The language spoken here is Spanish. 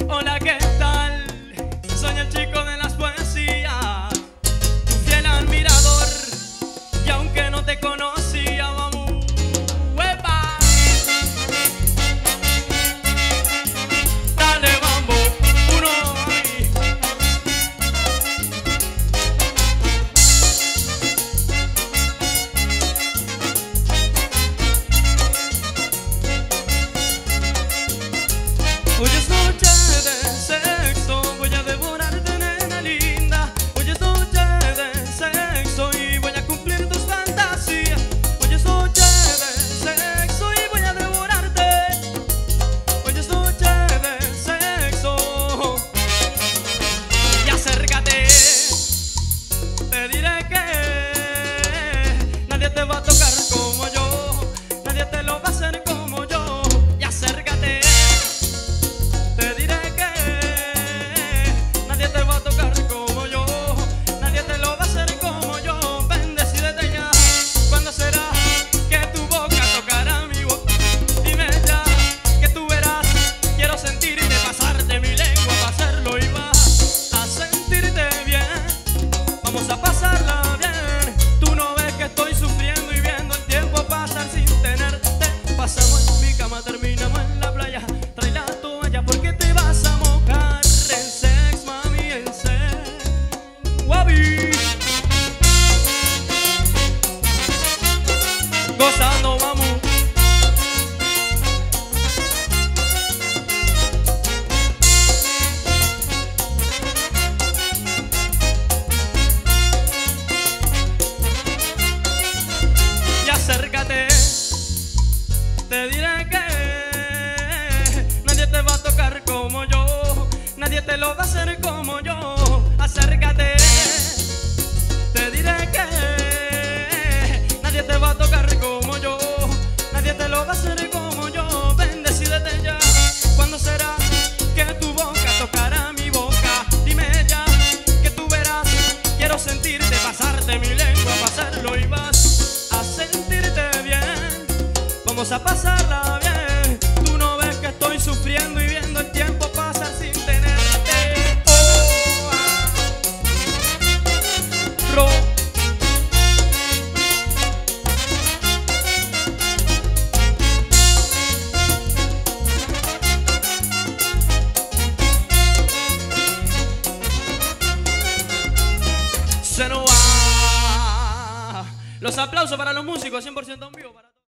Hola, ¿qué tal? Soy el chico de las poesías, tu fiel admirador, y aunque no te conocía, vamos, ¡epa! Dale, vamos, uno ahí. Hoy es noche de sexo, voy a devorarte, nena linda. Hoy es noche de sexo y voy a cumplir tus fantasías. Hoy es noche de sexo y voy a devorarte. Hoy es noche de sexo. Y acércate, te diré que nadie te va a tocar como yo, nadie te lo va a hacer como yo. Y acércate, te diré que nadie te va a tocar como yo, nadie te lo va a hacer como yo. Ven, decídete ya, ¿cuándo será que tu boca tocará mi boca? Dime ya, que tú verás, quiero sentirte, pasarte mi lengua para hacerlo y vas a sentirte bien. Vamos a pasarla bien, tú no ves que estoy sufriendo y viendo el tiempo pasar sin tenerte. Pasamos en mi cama, terminamos en la playa, trae la toalla porque te vas a mojar. En sex, mami, en sex, guapi. Gozando, vamos. Y acércate, te diré que nadie te va a tocar como yo, nadie te lo va a hacer como yo. Acércate, te diré que nadie te va a tocar como yo, nadie te lo va a hacer como yo. Ven, decídete ya, ¿cuándo será que tu boca tocará mi boca? Dime ya, que tú verás, quiero sentirte, pasarte mi lengua para hacerlo y vas a sentirte bien. Vamos a pasarla bien, tú no ves que estoy sufriendo y viendo el tiempo pasar sin tenerte. Oh, ah. Ro. Se nos va. Los aplausos para los músicos, 100% en vivo.